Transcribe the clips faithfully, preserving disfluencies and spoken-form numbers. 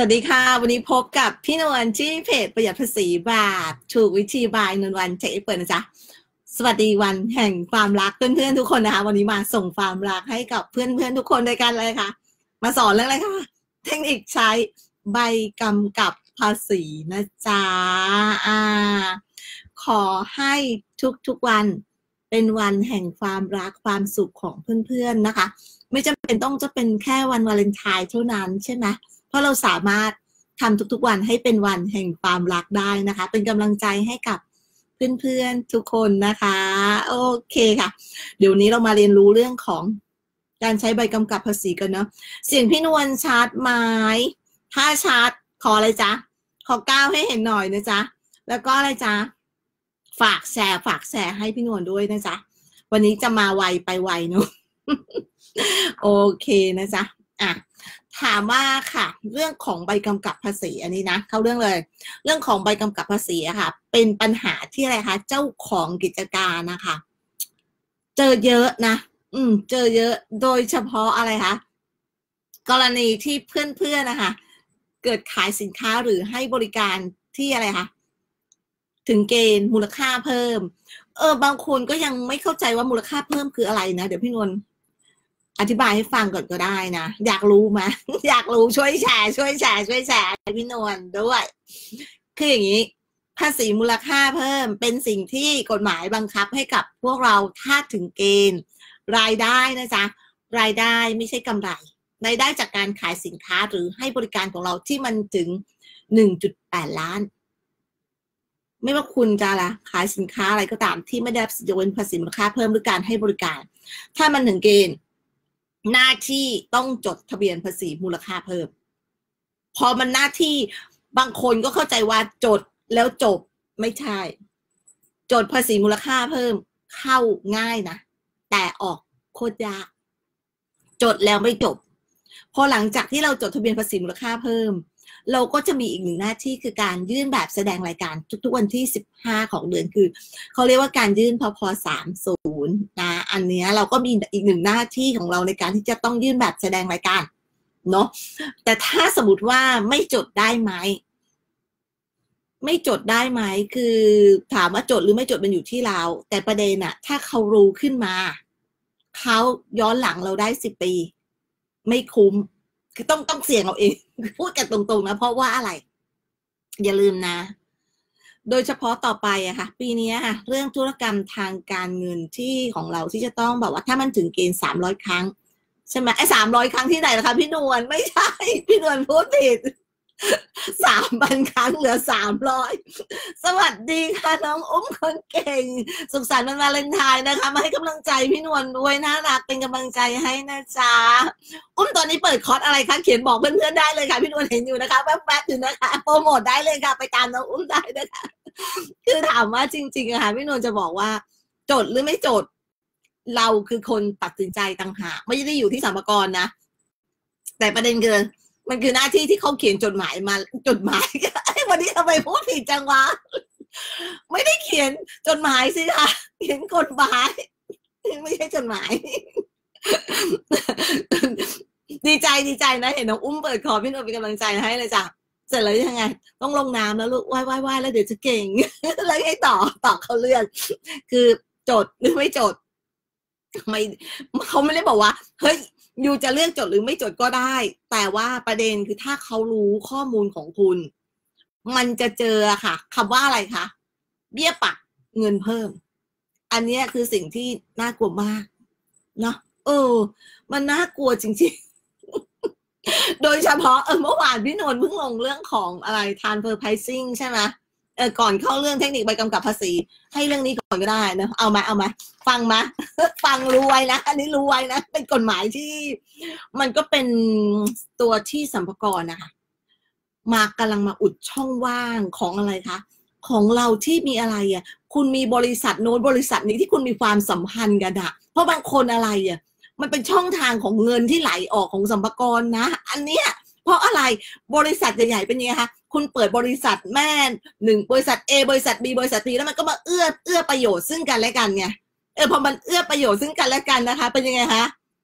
วัสดีค่ะวันนี้พบกับพี่นวลที่เพจประหยัดภาษีแบบถูกวิธีบายนวลวันเทคเปิดนะจ๊ะสวัสดีวันแห่งความรักเพื่อนๆทุกคนนะคะวันนี้มาส่งความรักให้กับเพื่อนๆทุกคนด้วยกันเลยค่ะมาสอนเรื่องอะไรคะเทคนิคใช้ใบกำกับภาษีนะจ๊ะอ่าขอให้ทุกๆวันเป็นวันแห่งความรักความสุขของเพื่อนๆนะคะไม่จำเป็นต้องจะเป็นแค่วันวาเลนไทน์เท่านั้นใช่ไหมเพราะเราสามารถทำทุกๆวันให้เป็นวันแห่งความรักได้นะคะเป็นกำลังใจให้กับเพื่อนๆทุกคนนะคะโอเคค่ะเดี๋ยวนี้เรามาเรียนรู้เรื่องของการใช้ใบกำกับภาษีกันเนาะเสียงพี่นวลชัดไหมถ้าชัดขออะไรจ๊ะขอก้าวให้เห็นหน่อยนะจ๊ะแล้วก็อะไรจ๊ะฝากแชร์ฝากแชร์ให้พี่นวลด้วยนะจ๊ะวันนี้จะมาไวไปไวเนาะ โอเคนะจ๊ะอ่ะถามว่าค่ะเรื่องของใบกำกับภาษีอันนี้นะเข้าเรื่องเลยเรื่องของใบกำกับภาษีอะค่ะเป็นปัญหาที่อะไรคะเจ้าของกิจการนะคะเจอเยอะนะอืมเจอเยอะโดยเฉพาะอะไรคะกรณีที่เพื่อนๆนะคะเกิดขายสินค้าหรือให้บริการที่อะไรคะถึงเกณฑ์มูลค่าเพิ่มเออบางคนก็ยังไม่เข้าใจว่ามูลค่าเพิ่มคืออะไรนะเดี๋ยวพี่นวลอธิบายให้ฟังก่อนก็ได้นะอยากรู้ไหม อยากรู้ช่วยแชร์ช่วยแชร์ช่วยแชร์พี่นวลด้วยคืออย่างนี้ภาษีมูลค่าเพิ่มเป็นสิ่งที่กฎหมายบังคับให้กับพวกเราถ้าถึงเกณฑ์รายได้นะจ๊ะรายได้ไม่ใช่กำไรรายได้จากการขายสินค้าหรือให้บริการของเราที่มันถึง หนึ่งจุดแปด ล้านไม่ว่าคุณจะละขายสินค้าอะไรก็ตามที่ไม่ได้รับสิทธิยกเว้นภาษีมูลค่าเพิ่มหรือการให้บริการถ้ามันถึงเกณฑ์หน้าที่ต้องจดทะเบียนภาษีมูลค่าเพิ่มพอมันหน้าที่บางคนก็เข้าใจว่าจดแล้วจบไม่ใช่จดภาษีมูลค่าเพิ่มเข้าง่ายนะแต่ออกโคตรยากจดแล้วไม่จบพอหลังจากที่เราจดทะเบียนภาษีมูลค่าเพิ่มเราก็จะมีอีกหนึ่งหน้าที่คือการยื่นแบบแสดงรายการทุกๆวันที่สิบห้าของเดือนคือเขาเรียกว่าการยื่นพพสามสิบนะอันนี้เราก็มีอีกหนึ่งหน้าที่ของเราในการที่จะต้องยื่นแบบแสดงรายการเนาะแต่ถ้าสมมติว่าไม่จดได้ไหมไม่จดได้ไหมคือถามว่าจดหรือไม่จดมันอยู่ที่เราแต่ประเด็นอะถ้าเขารู้ขึ้นมาเขาย้อนหลังเราได้สิบปีไม่คุ้มคือต้องต้องเสี่ยงเอาเองพูดกันตรงๆนะเพราะว่าอะไรอย่าลืมนะโดยเฉพาะต่อไปอะค่ะปีนี้ค่ะเรื่องธุรกรรมทางการเงินที่ของเราที่จะต้องแบบว่าถ้ามันถึงเกณฑ์สามร้อยครั้งใช่ไหมไอ้สามร้อยครั้งที่ไหนล่ะคะพี่นวลไม่ใช่พี่นวลพูดผิดสามพันครั้งเหลือสามร้อยสวัสดีค่ะน้องอุ้มคนเก่งสุขสันต์วันวาเลนไทน์นะคะมาให้กำลังใจพี่นวลด้วยน่ารักเป็นกำลังใจให้นะจ๊ะอุ้มตอนนี้เปิดคอร์สอะไรคะเขียนบอกเพื่อนๆได้เลยค่ะพี่นวลเห็นอยู่นะคะแวบๆอยู่นะคะโปรโมทได้เลยค่ะไปตามน้องอุ้มได้นะคะคือถามว่าจริงๆอะค่ะพี่นวลจะบอกว่าจดหรือไม่จดเราคือคนตัดสินใจต่างหากไม่ได้อยู่ที่สรรพากรนะแต่ประเด็นคือมันคือหน้าที่ที่เขาเขียนจดหมายมาจดหมายวันนี้ทำไมพูดผิดจังวะไม่ได้เขียนจดหมายสิคะเขียนกฎหมายไม่ใช่จดหมายดีใจดีใจนะเห็นน้องอุ้มเปิดคอพี่นวลเป็นกำลังใจให้เลยจ้ะเสร็จแล้วยังไงต้องลงน้ำแล้วลูกว่ายว่ายว่ายแล้วเดี๋ยวจะเก่งแล้วให้ต่อต่อเขาเรื่องคือจดหรือไม่จดไม่เขาไม่ได้บอกว่าเฮ้ยยูจะเลือกจดหรือไม่จดก็ได้แต่ว่าประเด็นคือถ้าเขารู้ข้อมูลของคุณมันจะเจอค่ะคำว่าอะไรคะเบี้ยปรับเงินเพิ่มอันนี้คือสิ่งที่น่ากลัวมากเนาะเออมันน่ากลัวจริงๆโดยเฉพาะเออเมื่อวานพี่นนท์เพิ่งลงเรื่องของอะไร transfer pricing ใช่ไหมเออก่อนเข้าเรื่องเทคนิคใบกำกับภาษีให้เรื่องนี้ก่อนก็ได้นะเอามาเอามาฟังมาฟังรู้ไว้นะอันนี้รู้ไว้นะเป็นกฎหมายที่มันก็เป็นตัวที่สรรพากรนะคะมากำลังมาอุดช่องว่างของอะไรคะของเราที่มีอะไรอ่ะคุณมีบริษัทโน้นบริษัทนี้ที่คุณมีความสัมพันธ์กันอะเพราะบางคนอะไรอ่ะมันเป็นช่องทางของเงินที่ไหลออกของสรรพากรนะอันเนี้ยเพราะอะไรบริษัทใหญ่ๆเป็นยังไงคะคุณเปิดบริษัทแม่หนึ่งบริษัท A บริษัท B บริษัท C แล้วมันก็มาเอื้อเอื้อประโยชน์ซึ่งกันและกันไงเออพอมันเอื้อประโยชน์ซึ่งกันและกันนะคะเป็นยังไงคะ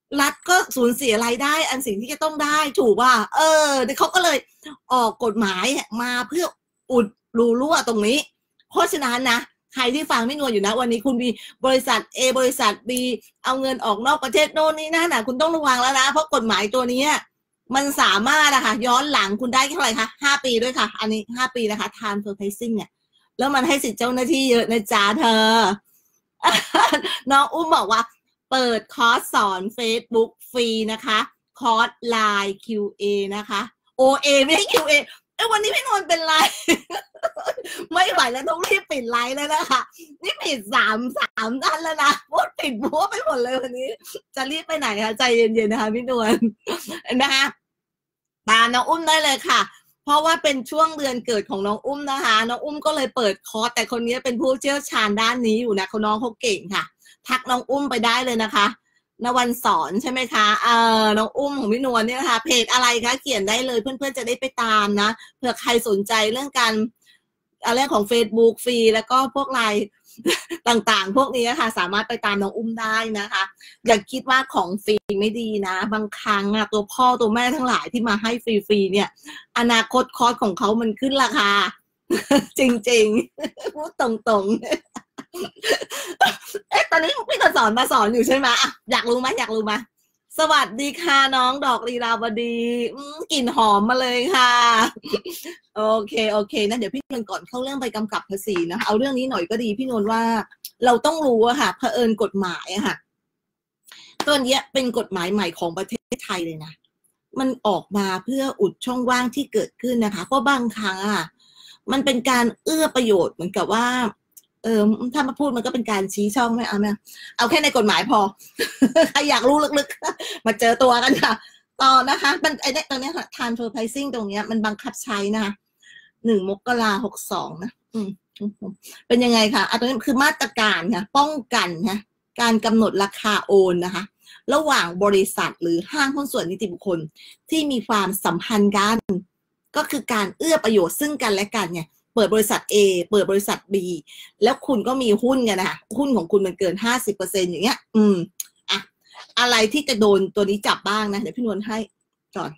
รัฐก็สูญเสียรายได้อันสิ่งที่จะต้องได้ถูกว่าเออเขาก็เลยออกกฎหมายมาเพื่ออุดรูรั่วตรงนี้เพราะฉะนั้นนะใครที่ฟังไม่นวลอยู่นะวันนี้คุณมีบริษัท A บริษัท B เอาเงินออกนอกประเทศโน่นนี่นั่นนะคุณต้องระวังแล้วนะเพราะกฎหมายตัวนี้มันสามารถนะคะย้อนหลังคุณได้เท่าไหร่คะห้าปีด้วยค่ะอันนี้ห้าปีนะคะ transfer pricing เนี่ยแล้วมันให้สิทธิเจ้าหน้าที่เยอะนะจ๊ะเธอ น้องอุ้มบอกว่าเปิดคอร์สสอน Facebook ฟรีนะคะคอร์ส ไลน์ คิว เอ นะคะ โอ เอ ไม่ใช่ คิว เอ เอ้วันนี้พี่นวลเป็นไร ไม่ไหวแล้วต้องรีบปิดไลน์แล้วนะคะนี่ปิดสามสามด้านแล้วนะพูดปิดบัวไปหมดเลยวันนี้จะรีบไปไหนคะใจเย็นๆนะคะพี่นวลนะคะตามน้องอุ้มได้เลยค่ะเพราะว่าเป็นช่วงเดือนเกิดของน้องอุ้มนะคะน้องอุ้มก็เลยเปิดคอร์สแต่คนนี้เป็นผู้เชี่ยวชาญด้านนี้อยู่นะเขาน้องเขาเก่งค่ะทักน้องอุ้มไปได้เลยนะคะณวันสอนใช่ไหมคะเออน้องอุ้มของพี่นวลเนี่ยนะคะเพจอะไรคะเขียนได้เลยเพื่อนๆจะได้ไปตามนะเผื่อใครสนใจเรื่องการอะไรของ Facebook ฟรีแล้วก็พวกไลน์ต่างๆพวกนี้ค่ะสามารถไปตามน้องอุ้มได้นะคะอย่าคิดว่าของฟรีไม่ดีนะบางครั้งอะตัวพ่อตัวแม่ทั้งหลายที่มาให้ฟรีๆเนี่ยอนาคตคอร์สของเขามันขึ้นราคาจริงๆพูดตรงๆเอ๊ะตอนนี้พี่ก็สอนมาสอนอยู่ใช่ไหมอยากรู้ไหมอยากรู้ไหมสวัสดีค่ะน้องดอกลีลาวดีกลิ่นหอมมาเลยค่ะโอเคโอเคนะเดี๋ยวพี่นวลก่อนเข้าเรื่องไปกำกับภาษีนะเอาเรื่องนี้หน่อยก็ดีพี่นวลว่าเราต้องรู้อะค่ะเผอิญกฎหมายอะค่ะตัวนี้เป็นกฎหมายใหม่ของประเทศไทยเลยนะมันออกมาเพื่ออุดช่องว่างที่เกิดขึ้นนะคะเพราะบางครั้งอะมันเป็นการเอื้อประโยชน์เหมือนกับว่าเออถ้ามาพูดมันก็เป็นการชี้ช่องไหมเอาไหมเอาแค่ในกฎหมายพอ ใครอยากรู้ลึกๆมาเจอตัวกันค่ะต่อนะคะมันไอ้เนี่ยตรงนี้ค่ะ transfer pricing ตรงนี้มันบังคับใช้นะคะหนึ่งมกราหกสองนะอืมเป็นยังไงคะอันนี้คือมาตรการค่ะป้องกันนะการกำหนดราคาโอนนะคะระหว่างบริษัทหรือห้างหุ้นส่วนนิติบุคคลที่มีความสัมพันธ์กันก็คือการเอื้อประโยชน์ซึ่งกันและกันไงเปิดบริษัท A เปิดบริษัท B แล้วคุณก็มีหุ้นกันนะคะหุ้นของคุณมันเกิน ห้าสิบเปอร์เซ็นต์ อย่างเงี้ยอืมอะอะไรที่จะโดนตัวนี้จับบ้างนะเดี๋ยวพี่นวลให้ก่อน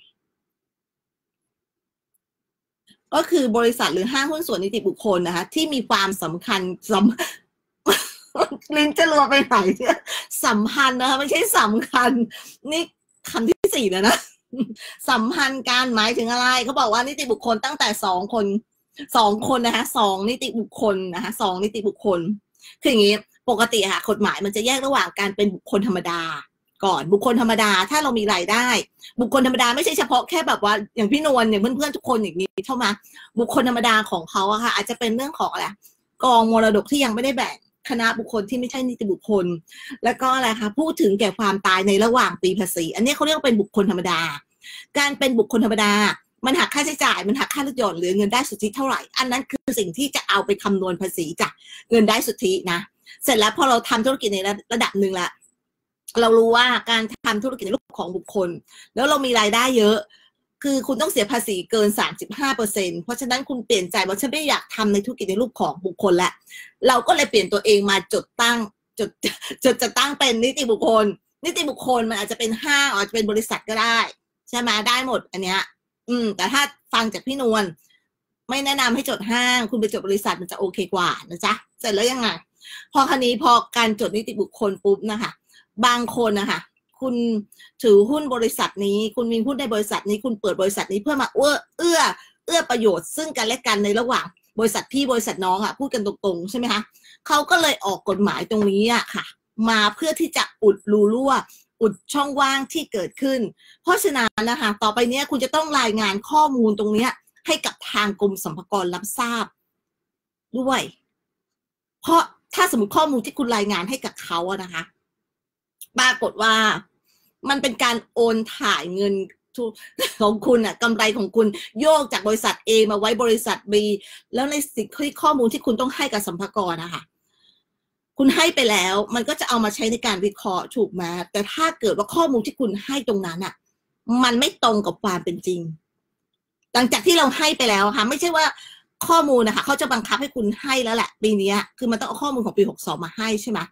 ก็คือบริษัทหรือห้างหุ้นส่วนนิติบุคคลนะคะที่มีความสำคัญสำลิ้นจะรัวไปไหนเนี่ยสัมพันธ์นะคะไม่ใช่สำคัญนี่คำที่สี่แล้วนะสัมพันธ์การหมายถึงอะไรเขาบอกว่านิติบุคคลตั้งแต่สองคนสองคนนะคะสองนิติบุคคลนะคะสองนิติบุคคลคืออย่างนี้ปกติค่ะกฎหมายมันจะแยกระหว่างการเป็นบุคคลธรรมดาก่อนบุคคลธรรมดาถ้าเรามีรายได้บุคคลธรรมดาไม่ใช่เฉพาะแค่แบบว่าอย่างพี่นวลอย่างเพื่อนๆทุกคนอย่างนี้เท่ามาบุคคลธรรมดาของเขาอะค่ะอาจจะเป็นเรื่องของอะไรกองมรดกที่ยังไม่ได้แบ่งคณะบุคคลที่ไม่ใช่นิติบุคคลแล้วก็อะไรคะพูดถึงแก่ความตายในระหว่างปีภาษีอันนี้เขาเรียกว่าเป็นบุคคลธรรมดาการเป็นบุคคลธรรมดามันหักค่าใช้จ่ายมันหักค่าลดหย่อนเหลือเงินได้สุทธิเท่าไหร่อันนั้นคือสิ่งที่จะเอาไปคำนวณภาษีจากเงินได้สุทธินะเสร็จแล้วพอเราทำธุรกิจในระดับหนึ่งละเรารู้ว่าการทำธุรกิจในรูปของบุคคลแล้วเรามีรายได้เยอะคือคุณต้องเสียภาษีเกิน สามสิบห้าเปอร์เซ็นต์ เพราะฉะนั้นคุณเปลี่ยนใจว่าฉันไม่อยากทำในธุรกิจในรูปของบุคคลแล้วเราก็เลยเปลี่ยนตัวเองมาจดตั้งจดจดจะตั้งเป็นนิติบุคคลนิติบุคคลมันอาจจะเป็นห้างอาจจะเป็นบริษัทก็ได้ใช่ไหมได้หมดอันเนี้ยอืมแต่ถ้าฟังจากพี่นวลไม่แนะนำให้จดห้างคุณไปจดบริษัทมันจะโอเคกว่านะจ๊ะเสร็จแล้วยังไงพอคันนี้พอการจดนิติบุคคลปุ๊บนะคะบางคนนะคะคุณถือหุ้นบริษัทนี้คุณมีหุ้นในบริษัทนี้คุณเปิดบริษัทนี้เพื่อมาเอื้อเอื้อเอื้อประโยชน์ซึ่งกันและกันในระหว่างบริษัทพี่บริษัทน้องอ่ะพูดกันตรงๆใช่ไหมคะเขาก็เลยออกกฎหมายตรงนี้อ่ะค่ะมาเพื่อที่จะอุดรูรั่วอุดช่องว่างที่เกิดขึ้นเพราะฉะนั้นนะคะต่อไปเนี้ยคุณจะต้องรายงานข้อมูลตรงนี้ให้กับทางกรมสรรพากรรับทราบด้วยเพราะถ้าสมมติข้อมูลที่คุณรายงานให้กับเขาอะนะคะปรากฏว่ามันเป็นการโอนถ่ายเงินของคุณอะกำไรของคุณโยกจากบริษัท A มาไว้บริษัท B แล้วในสิ่งที่ข้อมูลที่คุณต้องให้กับสรรพากรนะคะคุณให้ไปแล้วมันก็จะเอามาใช้ในการวิเคราะห์ถูกไหมแต่ถ้าเกิดว่าข้อมูลที่คุณให้ตรงนั้นอะมันไม่ตรงกับความเป็นจริงหลังจากที่เราให้ไปแล้วค่ะไม่ใช่ว่าข้อมูลนะคะเขาจะบังคับให้คุณให้แล้วแหละปีนี้คือมันต้องเอาข้อมูลของปีหกสองมาให้ใช่ไหม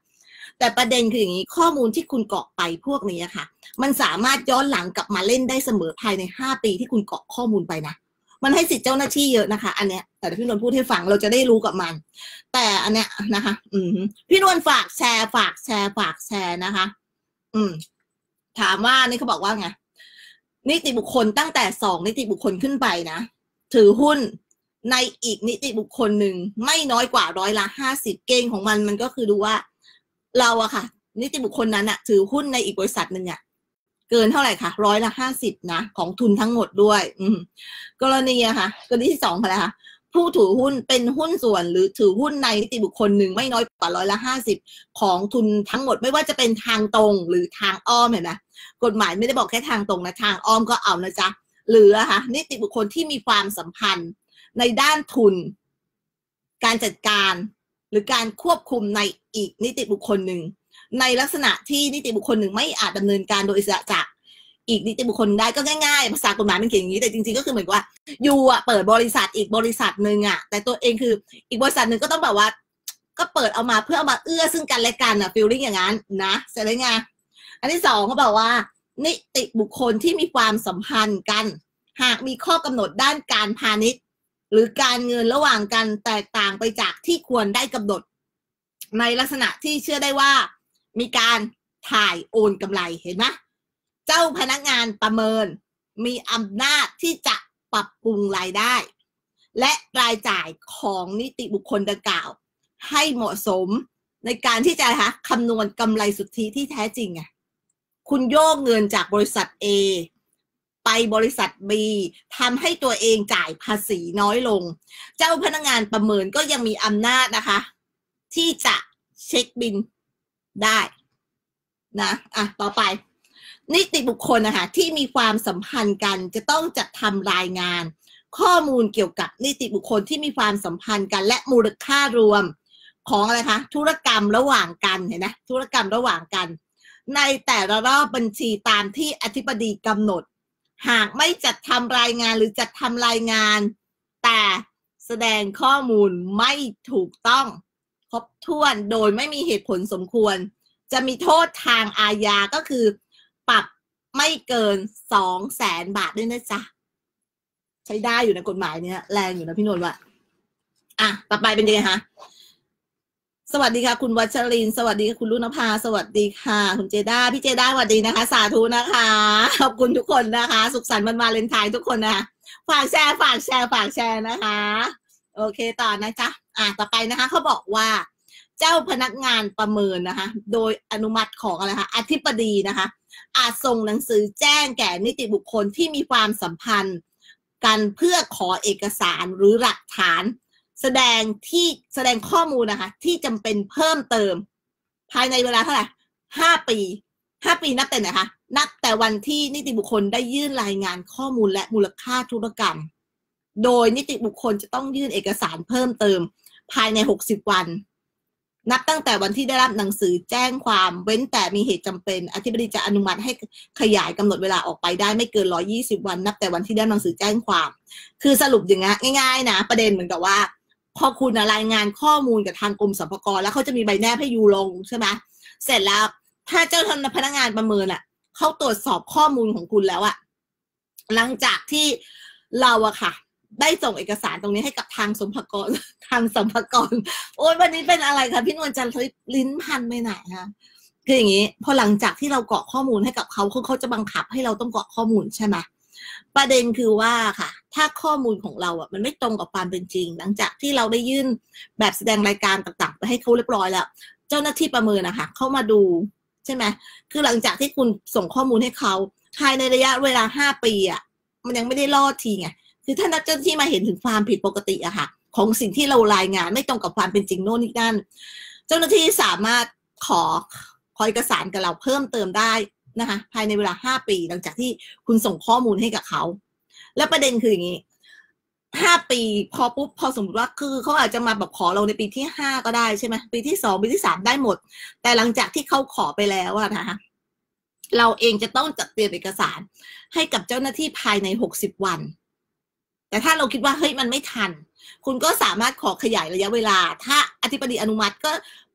แต่ประเด็นคืออย่างนี้ข้อมูลที่คุณกรอกไปพวกนี้ค่ะมันสามารถย้อนหลังกลับมาเล่นได้เสมอภายในห้าปีที่คุณกรอกข้อมูลไปนะมันให้สิทธิเจ้าหน้าที่เยอะนะคะอันเนี้ยแต่พี่นวลพูดให้ฟังเราจะได้รู้กับมันแต่อันเนี้ยนะคะอืมพี่นวลฝากแชร์ฝากแชร์ฝากแชร์นะคะอืมถามว่านี่เขาบอกว่าไงนิติบุคคลตั้งแต่สองนิติบุคคลขึ้นไปนะถือหุ้นในอีกนิติบุคคลหนึ่งไม่น้อยกว่าร้อยละห้าสิบเกณฑ์ของมันมันก็คือดูว่าเราอะค่ะนิติบุคคลนั้นอะถือหุ้นในอีกบริษัทหนึ่งอะเกินเท่าไหร่คะร้อยละห้าสิบนะของทุนทั้งหมดด้วยอืมกรณีอะค่ะกรณีที่สองคืออะไรคะผู้ถือหุ้นเป็นหุ้นส่วนหรือถือหุ้นในนิติบุคคลหนึ่งไม่น้อยกว่าร้อยละห้าสิบของทุนทั้งหมดไม่ว่าจะเป็นทางตรงหรือทางอ้อมเห็นไหมกฎหมายไม่ได้บอกแค่ทางตรงนะทางอ้อมก็เอานะจ๊ะหรืออะค่ะนิติบุคคลที่มีความสัมพันธ์ในด้านทุนการจัดการหรือการควบคุมในอีกนิติบุคคลหนึ่งในลักษณะที่นิติบุคคลหนึ่งไม่อาจดำเนินการโดยอิสระจากอีกนิติบุคคลได้ก็ง่ายๆภาษากฎหมายมันเขียนอย่างนี้แต่จริงๆก็คือเหมือนว่ายูอ่ะเปิดบริษัทอีกบริษัทหนึ่งอ่ะแต่ตัวเองคืออีกบริษัทหนึ่งก็ต้องแบบว่าก็เปิดเอามาเพื่อเอามาเอื้อซึ่งกันและกันอ่ะฟีลลิ่งอย่างนั้นนะเสร็จแล้วไงอันที่สองเขาบอกว่านิติบุคคลที่มีความสัมพันธ์กันหากมีข้อกำหนดด้านการพาณิชย์หรือการเงินระหว่างกันแตกต่างไปจากที่ควรได้กำหนดในลักษณะที่เชื่อได้ว่ามีการถ่ายโอนกำไรเห็นไหมเจ้าพนักงานประเมินมีอำนาจที่จะปรับปรุงรายได้และรายจ่ายของนิติบุคคลดังกล่าวให้เหมาะสมในการที่จะคะคำนวณกำไรสุทธิที่แท้จริงไงคุณโยกเงินจากบริษัท A ไปบริษัท B ทำให้ตัวเองจ่ายภาษีน้อยลงเจ้าพนักงานประเมินก็ยังมีอำนาจนะคะที่จะเช็คบิลได้นะอ่ะต่อไปนิติบุคคลนะคะที่มีความสัมพันธ์กันจะต้องจัดทำรายงานข้อมูลเกี่ยวกับนิติบุคคลที่มีความสัมพันธ์กันและมูลค่ารวมของอะไรคะธุรกรรมระหว่างกันเห็นไหมธุรกรรมระหว่างกันในแต่ละรอบบัญชีตามที่อธิบดีกำหนดหากไม่จัดทำรายงานหรือจัดทำรายงานแต่แสดงข้อมูลไม่ถูกต้องครบถ้วนโดยไม่มีเหตุผลสมควรจะมีโทษทางอาญาก็คือปรับไม่เกินสองแสนบาทด้วยนะจ๊ะใช้ได้อยู่ในกฎหมายเนี้ยแรงอยู่นะพี่นนท์ว่ะอ่ะต่อไปเป็นยังไงคะสวัสดีค่ะคุณวัชรินทร์สวัสดีค่ะคุณลุนภาสวัสดีค่ะคุณเจด้าพี่เจด้าสวัสดีนะคะสาธุนะคะขอบคุณทุกคนนะคะสุขสันต์วันวาเลนไทน์ทุกคนนะคะฝากแชร์ฝากแชร์ฝากแชร์นะคะโอเคต่อนะจ๊ะอ่ะต่อไปนะคะเขาบอกว่าเจ้าพนักงานประเมินนะคะโดยอนุมัติของอะไรคะอธิบดีนะคะอาจส่งหนังสือแจ้งแก่นิติบุคคลที่มีความสัมพันธ์กันเพื่อขอเอกสารหรือหลักฐานแสดงที่แสดงข้อมูลนะคะที่จำเป็นเพิ่มเติมภายในเวลาเท่าไหร่ห้าปีห้าปีนับแต่ไหนคะนับแต่วันที่นิติบุคคลได้ยื่นรายงานข้อมูลและมูลค่าธุรกรรมโดยนิติบุคคลจะต้องยื่นเอกสารเพิ่มเติมภายในหกสิบวันนับตั้งแต่วันที่ได้รับหนังสือแจ้งความเว้นแต่มีเหตุจำเป็นอธิบดีจะอนุมัติให้ขยายกำหนดเวลาออกไปได้ไม่เกินหนึ่งร้อยยี่สิบวันนับแต่วันที่ได้หนังสือแจ้งความคือสรุปอย่างงี้ง่ายๆนะประเด็นเหมือนกับว่าพอคุณรายงานข้อมูลกับทางกรมสรรพากรแล้วเขาจะมีใบแนบให้ยูลงใช่ไหมเสร็จแล้วถ้าเจ้าพนักงานประเมินอ่ะเขาตรวจสอบข้อมูลของคุณแล้วอ่ะหลังจากที่เราอะค่ะได้ส่งเอกสารตรงนี้ให้กับทางสรรพากรทางสรรพากรโอ้ยวันนี้เป็นอะไรคะพี่นวลจันทร์ลิ้นพันไปไหนคะคืออย่างนี้พอหลังจากที่เรากรอกข้อมูลให้กับเขาเขาจะบังคับให้เราต้องกรอกข้อมูลใช่ไหมประเด็นคือว่าค่ะถ้าข้อมูลของเราอ่ะมันไม่ตรงกับความเป็นจริงหลังจากที่เราได้ยื่นแบบแสดงรายการต่างๆไปให้เขาเรียบร้อยแล้วเจ้าหน้าที่ประเมินนะคะเข้ามาดูใช่ไหมคือหลังจากที่คุณส่งข้อมูลให้เขาภายในระยะเวลาห้าปีอ่ะมันยังไม่ได้รอดทีไงคือถ้าเจ้าหน้าที่มาเห็นถึงความผิดปกติอะค่ะของสิ่งที่เรารายงานไม่ตรงกับความเป็นจริงโน่นนี่นั่นเจ้าหน้าที่สามารถขอขอเอกสารกับเราเพิ่มเติมได้นะคะภายในเวลาห้าปีหลังจากที่คุณส่งข้อมูลให้กับเขาแล้วประเด็นคืออย่างนี้ห้าปีพอปุ๊บพอสมมติว่าคือเขาอาจจะมาแบบขอเราในปีที่ห้าก็ได้ใช่ไหมปีที่สองปีที่สามได้หมดแต่หลังจากที่เขาขอไปแล้วอะนะคะเราเองจะต้องจัดเตรียมเอกสารให้กับเจ้าหน้าที่ภายในหกสิบวันแต่ถ้าเราคิดว่าเฮ้ยมันไม่ทันคุณก็สามารถขอขยายระยะเวลาถ้าอธิบดีอนุมัติก็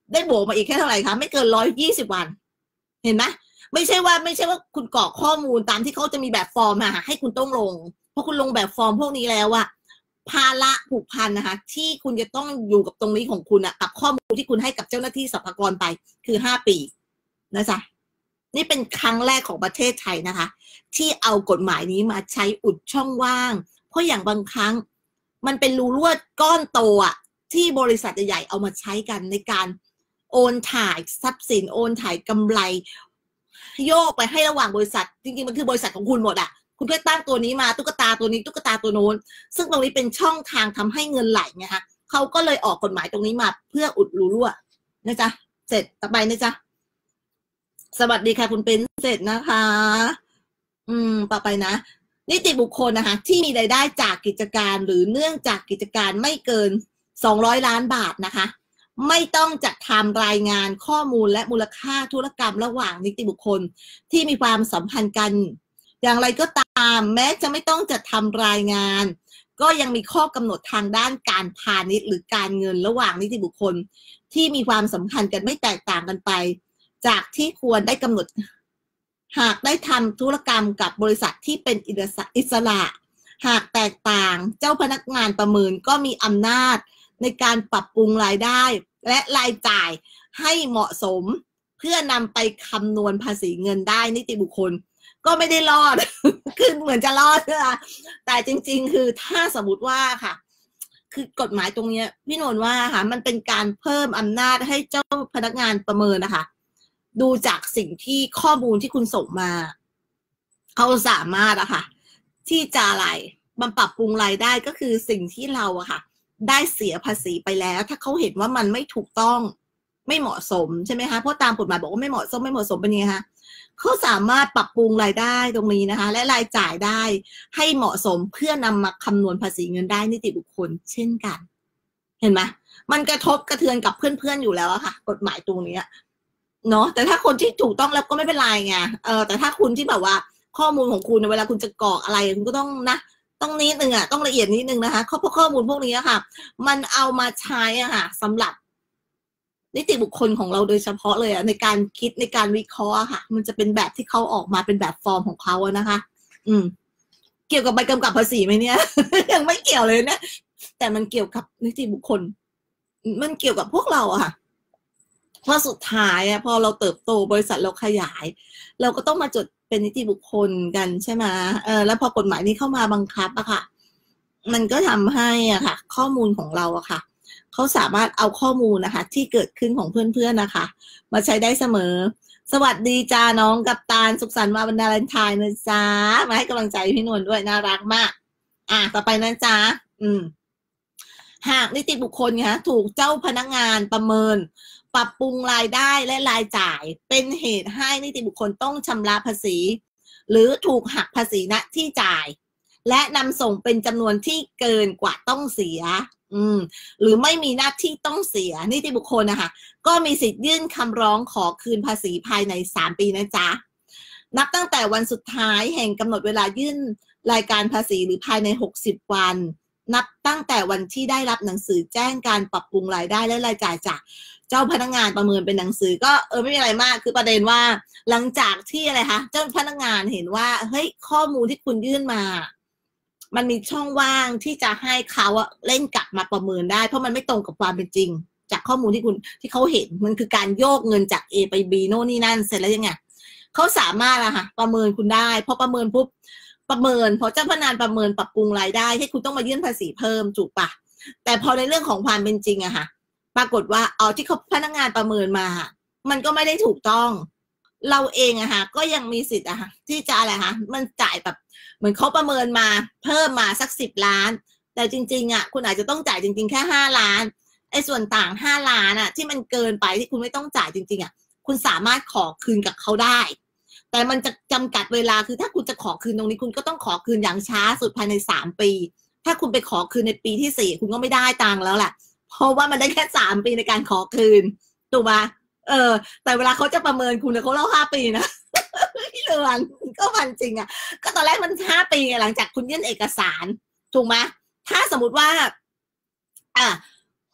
ได้บวกมาอีกแค่เท่าไหร่คะไม่เกินร้อยยี่สิบวันเห็นไหมไม่ใช่ว่าไม่ใช่ว่าคุณกรอกข้อมูลตามที่เขาจะมีแบบฟอร์มมาให้คุณต้องลงเพราะคุณลงแบบฟอร์มพวกนี้แล้วอะภาระผูกพันนะคะที่คุณจะต้องอยู่กับตรงนี้ของคุณอะกับข้อมูลที่คุณให้กับเจ้าหน้าที่สรรพากรไปคือห้าปีนะจ๊ะนี่เป็นครั้งแรกของประเทศไทยนะคะที่เอากฎหมายนี้มาใช้อุดช่องว่างเพราะอย่างบางครั้งมันเป็นรูรั่วก้อนโตอะที่บริษัทใหญ่ๆเอามาใช้กันในการโอนถ่ายทรัพย์สินโอนถ่ายกำไรโยกไปให้ระหว่างบริษัทจริงๆมันคือบริษัทของคุณหมดอะคุณก็ตั้งตัวนี้มาตุ๊กตาตัวนี้ตุ๊กตาตัวโน้นซึ่งตรงนี้เป็นช่องทางทำให้เงินไหลไงคะเขาก็เลยออกกฎหมายตรงนี้มาเพื่ออุดรูรั่วนะจ๊ะเสร็จต่อไปนะจ๊ะสวัสดีค่ะคุณเป็นเสร็จนะคะอืมต่อไปนะนิติบุคคลนะคะที่มีรายได้จากกิจการหรือเนื่องจากกิจการไม่เกินสองร้อยล้านบาทนะคะไม่ต้องจัดทำรายงานข้อมูลและมูลค่าธุรกรรมระหว่างนิติบุคคลที่มีความสัมพันธ์กันอย่างไรก็ตามแม้จะไม่ต้องจัดทำรายงานก็ยังมีข้อกำหนดทางด้านการพาณิชย์หรือการเงินระหว่างนิติบุคคลที่มีความสัมพันธ์กันไม่แตกต่างกันไปจากที่ควรได้กำหนดหากได้ทำธุรกรรมกับบริษัทที่เป็นอิสระหากแตกต่างเจ้าพนักงานประเมินก็มีอำนาจในการปรับปรุงรายได้และรายจ่ายให้เหมาะสมเพื่อนำไปคำนวณภาษีเงินได้นิติบุคคลก็ไม่ได้รอด คือเหมือนจะรอดนะแต่จริงๆคือถ้าสมมติว่าค่ะคือกฎหมายตรงนี้พี่นนท์ว่าค่ะมันเป็นการเพิ่มอำนาจให้เจ้าพนักงานประเมินนะคะดูจากสิ่งที่ข้อมูลที่คุณส่งมาเขาสามารถอะค่ะที่จะอะไรบำปรับปรุงรายได้ก็คือสิ่งที่เราอะค่ะได้เสียภาษีไปแล้วถ้าเขาเห็นว่ามันไม่ถูกต้องไม่เหมาะสมใช่ไหมคะเพราะตามกฎหมายบอกว่าไม่เหมาะสมไม่เหมาะสมเป็นยังไงคะเขาสามารถปรับปรุงรายได้ตรงนี้นะคะและรายจ่ายได้ให้เหมาะสมเพื่อนำมาคำนวณภาษีเงินได้นิติบุคคลเช่นกันเห็นไหมมันกระทบกระเทือนกับเพื่อนๆอยู่แล้วอะค่ะกฎหมายตรงนี้เนาะแต่ถ้าคนที่ถูกต้องแล้วก็ไม่เป็นไรไงเออแต่ถ้าคุณที่แบบว่าข้อมูลของคุณเวลาคุณจะกรอกอะไรคุณก็ต้องนะต้องนิดนึงอ่ะต้องละเอียดนิดนึงนะคะข้อข้อมูลพวกนี้ค่ะมันเอามาใช้อ่ะค่ะสำหรับนิติบุคคลของเราโดยเฉพาะเลยอ่ะในการคิดในการวิเคราะห์ค่ะมันจะเป็นแบบที่เขาออกมาเป็นแบบฟอร์มของเขาอะนะคะอืมเกี่ยวกับใบกำกับภาษีไหมเนี่ย ยังไม่เกี่ยวเลยเนี่ยแต่มันเกี่ยวกับนิติบุคคลมันเกี่ยวกับพวกเราอะค่ะเพราะสุดท้ายอะพอเราเติบโตบริษัทเราขยายเราก็ต้องมาจดเป็นนิติบุคคลกันใช่ไหมเออแล้วพอกฎหมายนี้เข้ามาบังคับอะค่ะมันก็ทำให้อะค่ะข้อมูลของเราอะค่ะเขาสามารถเอาข้อมูลนะคะที่เกิดขึ้นของเพื่อนๆนะคะมาใช้ได้เสมอสวัสดีจ้าน้องกัปตันสุขสันต์วันวาเลนไทน์นะจ๊ะมาให้กำลังใจพี่นวลด้วยน่ารักมากอ่ะต่อไปนะจ๊ะอืมหากนิติบุคคลนะคะถูกเจ้าพนักงานประเมินปรับปรุงรายได้และรายจ่ายเป็นเหตุให้นิติบุคคลต้องชำระภาษีหรือถูกหักภาษีณที่จ่ายและนำส่งเป็นจำนวนที่เกินกว่าต้องเสียอืมหรือไม่มีหน้าที่ต้องเสียนิติบุคคลนะคะก็มีสิทธิ์ยื่นคำร้องขอคืนภาษีภายในสามปีนะจ๊ะนับตั้งแต่วันสุดท้ายแห่งกำหนดเวลายื่นรายการภาษีหรือภายในหกสิบวันนับตั้งแต่วันที่ได้รับหนังสือแจ้งการปรับปรุงรายได้และรายจ่ายจากเจ้าพนักงานประเมินเป็นหนังสือก็เออไม่มีอะไรมากคือประเด็นว่าหลังจากที่อะไรคะเจ้าพนักงานเห็นว่าเฮ้ยข้อมูลที่คุณยื่นมามันมีช่องว่างที่จะให้เขาเล่นกลับมาประเมินได้เพราะมันไม่ตรงกับความเป็นจริงจากข้อมูลที่คุณที่เขาเห็นมันคือการโยกเงินจาก A ไป B โน่นนี่นั่นเสร็จแล้วยังไงเขาสามารถอะค่ะประเมินคุณได้พอประเมินปุ๊บประเมินพอเจ้าพนักงานประเมินปรับปรุงรายได้ให้คุณต้องมายื่นภาษีเพิ่มถูกปะแต่พอในเรื่องของความเป็นจริงอะค่ะปรากฏว่าเอาที่เขาพนักงานประเมินมามันก็ไม่ได้ถูกต้องเราเองอะค่ะก็ยังมีสิทธิ์อะค่ะที่จะอะไรคะมันจ่ายแบบเหมือนเขาประเมินมาเพิ่มมาสักสิบล้านแต่จริงๆอะคุณอาจจะต้องจ่ายจริงๆแค่ห้าล้านไอ้ส่วนต่างห้าล้านอะที่มันเกินไปที่คุณไม่ต้องจ่ายจริงๆอะคุณสามารถขอคืนกับเขาได้แต่มันจะจำกัดเวลาคือถ้าคุณจะขอคืนตรงนี้คุณก็ต้องขอคืนอย่างช้าสุดภายในสามปีถ้าคุณไปขอคืนในปีที่สี่คุณก็ไม่ได้ตังค์แล้วแหละเพราะว่ามันได้แค่สามปีในการขอคืนถูกปะเออแต่เวลาเขาจะประเมินคุณเนี่ยเขาเล่าห้าปีนะพี่เลือนก็มันจริงอ่ะก็ตอนแรกมันห้าปีหลังจากคุณยื่นเอกสารถูกไหมถ้าสมมติว่าอ่ะ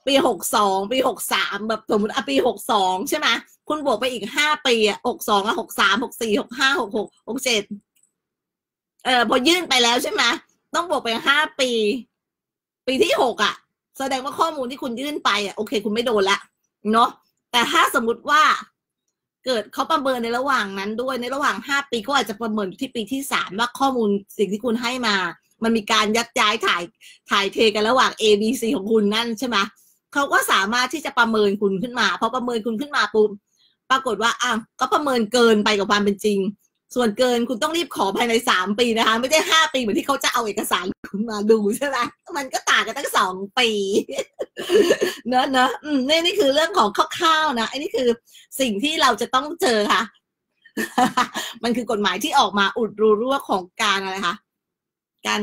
ปีหกสองปีหกสามแบบสมมติอ่ะปีหกสองใช่ไหมคุณบวกไปอีกห้าปีอ่ะหกสองอ่ะหกสามหกสี่หกห้าหกหกหกเจ็ดเออพอยื่นไปแล้วใช่ไหมต้องบวกไปห้าปีปีที่หกอ่ะแสดงว่าข้อมูลที่คุณยื่นไปอ่ะโอเคคุณไม่โดนละเนาะแต่ถ้าสมมติว่าเกิดเขาประเมินในระหว่างนั้นด้วยในระหว่างห้าปีเขาอาจจะประเมินที่ปีที่สามว่าข้อมูลสิ่งที่คุณให้มามันมีการยัดย้ายถ่ายถ่ายเทกันระหว่าง A B C ของคุณนั่นใช่ไหมเขาก็สามารถที่จะประเมินคุณขึ้นมาพอประเมินคุณขึ้นมาปุ๊บปรากฏว่าอ่ะก็ประเมินเกินไปกับความเป็นจริงส่วนเกินคุณต้องรีบขอภายในสามปีนะคะไม่ได้ห้าปีเหมือนที่เขาจะเอาเอกสารคุณมาดูใช่ไหมมันก็ต่างกันตั้งสองปีเนอะเนอะอืมนี่นี่คือเรื่องของคร่าวๆนะไอ้นี่คือสิ่งที่เราจะต้องเจอค่ะ มันคือกฎหมายที่ออกมาอุดรูรั่วของการอะไรคะการ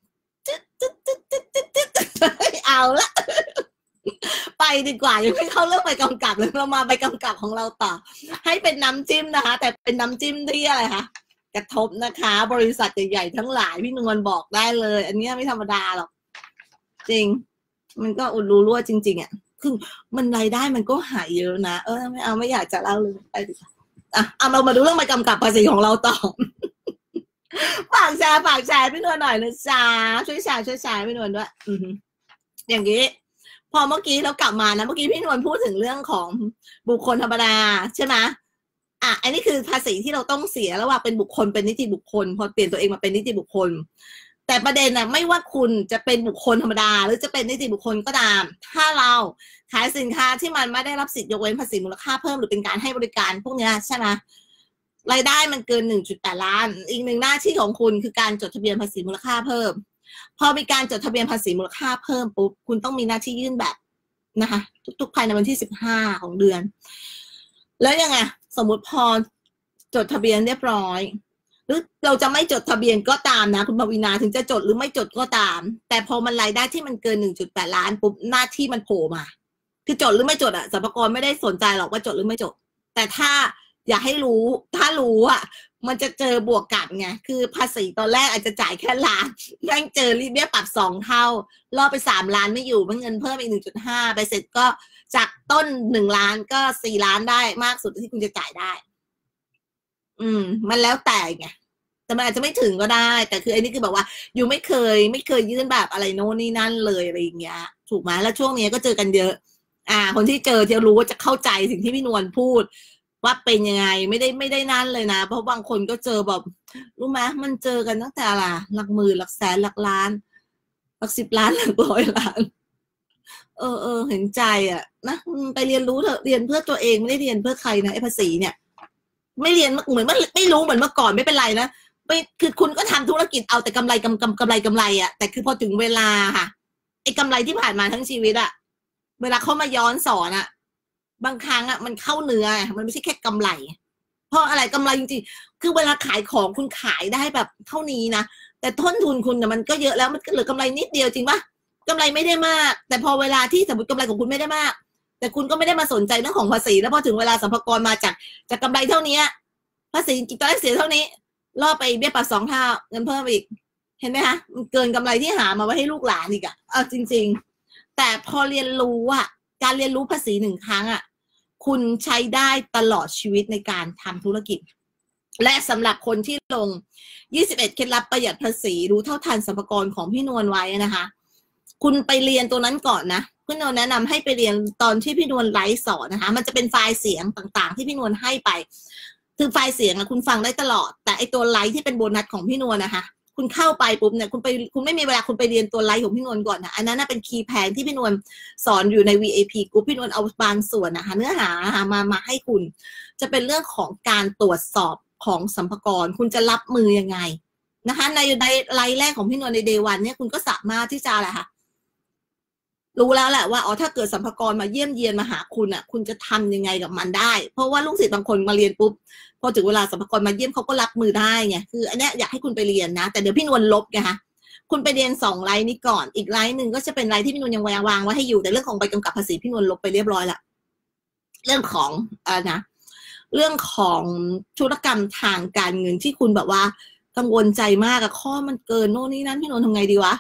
เอาละไปดีกว่ายังไม่เข้าเรื่องใบกำกับเลยเรามาใบกำกับของเราต่อให้เป็นน้ำจิ้มนะคะแต่เป็นน้ำจิ้มที่อะไรคะกระทบนะคะบริษัทใหญ่ๆทั้งหลายพี่นวลบอกได้เลยอันนี้ไม่ธรรมดาหรอกจริงมันก็อุดรูรั่วจริงๆอ่ะคือมันรายได้มันก็หายเยอะนะเออไม่เอาไม่อยากจะเล่าเลยไปดีกว่าอ่ะเอาเรามาดูเรื่องใบกำกับภาษีของเราต่อฝากแชร์ฝากแชร์พี่นวลหน่อยนะจ๊ะช่วยแชร์ช่วยแชร์พี่นวลด้วยอืออย่างนี้พอเมื่อกี้เรากลับมานะเมื่อกี้พี่นวลพูดถึงเรื่องของบุคคลธรรมดาใช่ไหมอ่ะอันนี้คือภาษีที่เราต้องเสียระหว่างเป็นบุคคลเป็นนิติบุคคลพอเปลี่ยนตัวเองมาเป็นนิติบุคคลแต่ประเด็นนะไม่ว่าคุณจะเป็นบุคคลธรรมดาหรือจะเป็นนิติบุคคลก็ตามถ้าเราขายสินค้าที่มันไม่ได้รับสิทธิยกเว้นภาษีมูลค่าเพิ่มหรือเป็นการให้บริการพวกนี้ใช่ไหมรายได้มันเกิน หนึ่งจุดแปด ล้านอีกหนึ่งหน้าที่ของคุณคือการจดทะเบียนภาษีมูลค่าเพิ่มพอมีการจดทะเบียนภาษีมูลค่าเพิ่มปุ๊บคุณต้องมีหน้าที่ยื่นแบบนะคะทุกๆภายในวันที่สิบห้าของเดือนแล้วยังไงสมมุติพอจดทะเบียนเรียบร้อยหรือเราจะไม่จดทะเบียนก็ตามนะคุณปวีณาถึงจะจดหรือไม่จดก็ตามแต่พอมันรายได้ที่มันเกิน หนึ่งจุดแปด ล้านปุ๊บหน้าที่มันโผล่มาคือจดหรือไม่จดอะสรรพากรไม่ได้สนใจหรอกว่าจดหรือไม่จดแต่ถ้าอยากให้รู้ถ้ารู้อะมันจะเจอบวกกับไงคือภาษีตอนแรกอาจจะจ่ายแค่ล้านแม่งเจอรีบเบี้ยปรับสองเท่าล่อไปสามล้านไม่อยู่เงินเพิ่มอีก หนึ่งจุดห้า ไปเสร็จก็จากต้นหนึ่งล้านก็สี่ล้านได้มากสุดที่คุณจะจ่ายได้อืมมันแล้วแต่ไงแต่มันอาจจะไม่ถึงก็ได้แต่คือไอ้นี่คือแบบว่าอยู่ไม่เคยไม่เคยยื่นแบบอะไรโน่นนี่นั่นเลยอะไรอย่างเงี้ยถูกไหมแล้วช่วงนี้ก็เจอกันเยอะอ่าคนที่เจอจะรู้ว่าจะเข้าใจสิ่งที่พี่นวลพูดว่าเป็นยังไงไม่ได้ไม่ได้นั่นเลยนะเพราะบางคนก็เจอแบบรู้ไหมมันเจอกันตั้งแต่อะไรหลักหมื่นหลักแสนหลักล้านหลักสิบล้านหลักร้อยล้านเออเออเห็นใจอ่ะนะไปเรียนรู้เถอะเรียนเพื่อตัวเองไม่ได้เรียนเพื่อใครนะไอ้ภาษีเนี่ยไม่เรียนเหมือนไม่รู้เหมือนเมื่อก่อนไม่เป็นไรนะไม่คือคุณก็ทำธุรกิจเอาแต่กำไรกำกำกำไรกำไรอ่ะแต่คือพอถึงเวลาค่ะไอ้กำไรที่ผ่านมาทั้งชีวิตอ่ะเวลาเขามาย้อนสอนอ่ะบางครั้งอ่ะมันเข้าเนื้อมันไม่ใช่แค่กำไรเพราะอะไรกำไรจริงๆคือเวลาขายของคุณขายได้แบบเท่านี้นะแต่ต้นทุนคุณเนี่ยมันก็เยอะแล้วมันก็เหลือกำไรนิดเดียวจริงปะกำไรไม่ได้มากแต่พอเวลาที่สมมติกำไรของคุณไม่ได้มากแต่คุณก็ไม่ได้มาสนใจเรื่องของภาษีแล้วพอถึงเวลาสรรพากรมาจากจากกำไรเท่านี้ภาษีตอนแรกเสียเท่านี้ล่อไปเบี้ยปรับสองเท่าเงินเพิ่มอีกเห็นไหมคะมันเกินกำไรที่หามาไว้ให้ลูกหลานอีกอะเอาจริงๆแต่พอเรียนรู้อะการเรียนรู้ภาษีหนึ่งครั้งอะคุณใช้ได้ตลอดชีวิตในการทำธุรกิจและสำหรับคนที่ลงยี่สิบเอ็ดเคล็ดลับประหยัดภาษีรู้เท่าทันสรรพากรของพี่นวลไว้นะคะคุณไปเรียนตัวนั้นก่อนนะพี่นวลแนะนำให้ไปเรียนตอนที่พี่นวลไลฟ์สอนนะคะมันจะเป็นไฟล์เสียงต่างๆที่พี่นวลให้ไปคือไฟล์เสียงอะคุณฟังได้ตลอดแต่ไอตัวไลฟ์ที่เป็นโบนัสของพี่นวลนะคะคุณเข้าไปปุ๊บเนี่ยคุณไปคุณไม่มีเวลาคุณไปเรียนตัวไลฟ์ของพี่นวลก่อนนะอันนั้นน่ะเป็นคีย์แพงที่พี่นวลสอนอยู่ใน วี ไอ พี กรุ๊ปพี่นวลเอาบางส่วนนะคะเนื้อหามามาให้คุณจะเป็นเรื่องของการตรวจสอบของสรรพากรคุณจะรับมือยังไงนะคะในในไลฟ์แรกของพี่นวลในเดย์วันเนี่ยคุณก็สามารถที่จะอะไรคะรู้แล้วแหละว่าอ๋อถ้าเกิดสรรพากรมาเยี่ยมเยียนมาหาคุณอ่ะคุณจะทำยังไงกับมันได้เพราะว่าลูกศิษย์บางคนมาเรียนปุ๊บพอถึงเวลาสรรพากรมาเยี่ยมเขาก็รับมือได้ไงคืออันเนี้ยอยากให้คุณไปเรียนนะแต่เดี๋ยวพี่นวลลบไงคะคุณไปเรียนสองไลน์นี้ก่อนอีกไลน์หนึ่งก็จะเป็นไลน์ที่พี่นวลยังวางไว้ให้อยู่แต่เรื่องของใบกำกับภาษีพี่นวลลบไปเรียบร้อยละเรื่องของอ่านะเรื่องของธุรกรรมทางการเงินที่คุณแบบว่ากังวลใจมากอะข้อมันเกินโน่นนี่นั่นพี่นวลทำไงดีวะ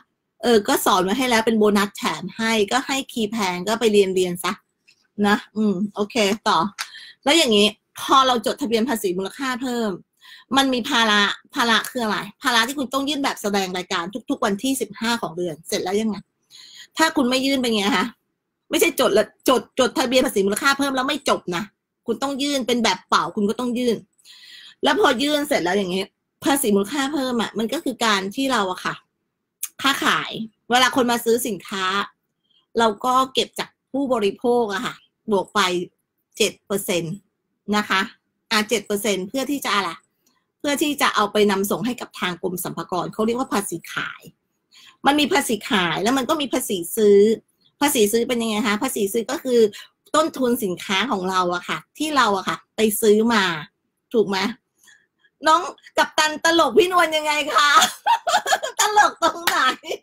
เออก็สอนมาให้แล้วเป็นโบนัสแถมให้ก็ให้คีย์แพงก็ไปเรียนเรียนซะนะอืมโอเคต่อแล้วอย่างนี้พอเราจดทะเบียนภาษีมูลค่าเพิ่มมันมีภาระภาระคืออะไรภาระที่คุณต้องยื่นแบบแสดงรายการทุกๆวันที่สิบห้าของเดือนเสร็จแล้วยังไงถ้าคุณไม่ยื่นเป็นไงคะไม่ใช่จดแล้วจดจดทะเบียนภาษีมูลค่าเพิ่มแล้วไม่จบนะคุณต้องยื่นเป็นแบบเปล่าคุณก็ต้องยื่นแล้วพอยื่นเสร็จแล้วอย่างนี้ภาษีมูลค่าเพิ่มอ่ะมันก็คือการที่เราอะค่ะค้าขายเวลาคนมาซื้อสินค้าเราก็เก็บจากผู้บริโภคอะค่ะบวกไปเจ็ดเปอร์เซ็นต์นะคะอ่ะเจ็ดเปอร์เซ็นต์เพื่อที่จะอะไรเพื่อที่จะเอาไปนำส่งให้กับทางกรมสรรพากรเขาเรียกว่าภาษีขายมันมีภาษีขายแล้วมันก็มีภาษีซื้อภาษีซื้อเป็นยังไงคะภาษีซื้อก็คือต้นทุนสินค้าของเราอะค่ะที่เราอะค่ะไปซื้อมาถูกไหมน้องกัปตันตลกพี่นวลยังไงคะตลกตรงไหน